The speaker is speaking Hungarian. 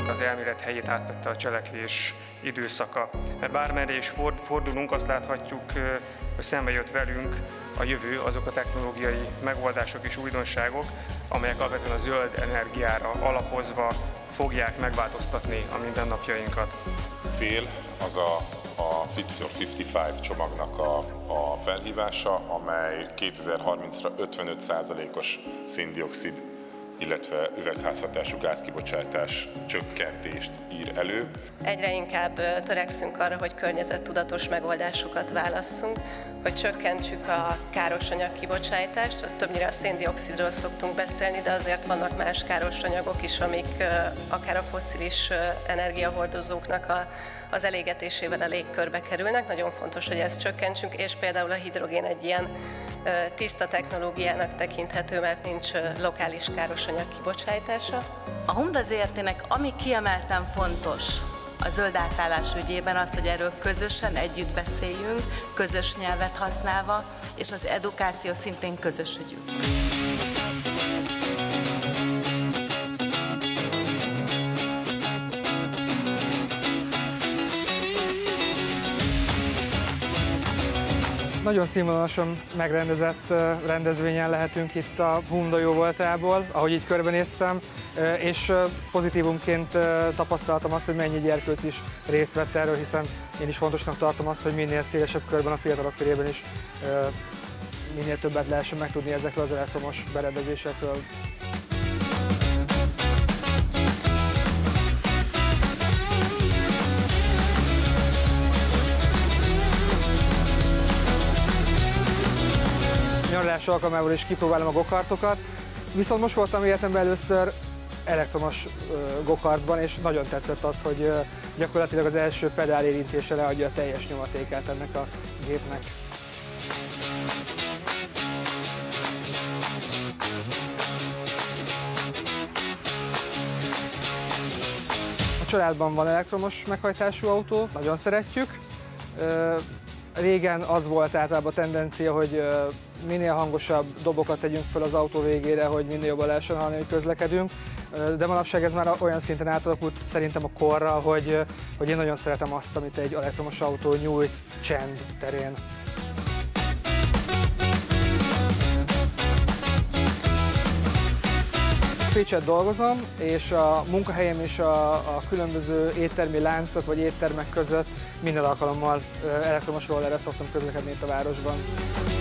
az elmélet helyét átvette a cselekvés időszaka. Mert bármerre is fordulunk, azt láthatjuk, hogy szembe jött velünk a jövő, azok a technológiai megoldások és újdonságok, amelyek alapvetően a zöld energiára alapozva fogják megváltoztatni a mindennapjainkat. A cél az a Fit for 55 csomagnak a felhívása, amely 2030-ra 55%-os széndioxid, illetve üvegházhatású gázkibocsátás csökkentést ír elő. Egyre inkább törekszünk arra, hogy környezettudatos megoldásokat válasszunk, hogy csökkentsük a károsanyag kibocsátást. Többnyire a széndioxidról szoktunk beszélni, de azért vannak más károsanyagok is, amik akár a fosszilis energiahordozóknak az elégetésével a légkörbe kerülnek. Nagyon fontos, hogy ezt csökkentsünk, és például a hidrogén egy ilyen tiszta technológiának tekinthető, mert nincs lokális károsanyag kibocsátása. A Honda ZRT-nek ami kiemelten fontos a zöld átállás ügyében az, hogy erről közösen együtt beszéljünk, közös nyelvet használva, és az edukáció szintén közös ügyünk. Nagyon színvonalasan megrendezett rendezvényen lehetünk itt a Hyundai Jóvoltából, ahogy így körbenéztem, és pozitívumként tapasztaltam azt, hogy mennyi gyerkőc is részt vett erről, hiszen én is fontosnak tartom azt, hogy minél szélesebb körben a fiatalok körében is minél többet lehessen megtudni ezekről az elektromos berendezésekről. Nyaralás alkalmával is kipróbálom a gokartokat, viszont most voltam életemben először elektromos gokartban, és nagyon tetszett az, hogy gyakorlatilag az első pedál érintése leadja a teljes nyomatékát ennek a gépnek. A családban van elektromos meghajtású autó, nagyon szeretjük. Régen az volt általában a tendencia, hogy minél hangosabb dobokat tegyünk fel az autó végére, hogy minél jobban lehessen hallani, hogy közlekedünk. De manapság ez már olyan szinten átalakult szerintem a korral, hogy én nagyon szeretem azt, amit egy elektromos autó nyújt csend terén. Pécset dolgozom, és a munkahelyem és a különböző éttermi láncok vagy éttermek között minden alkalommal elektromos rollerrel szoktam közlekedni itt a városban.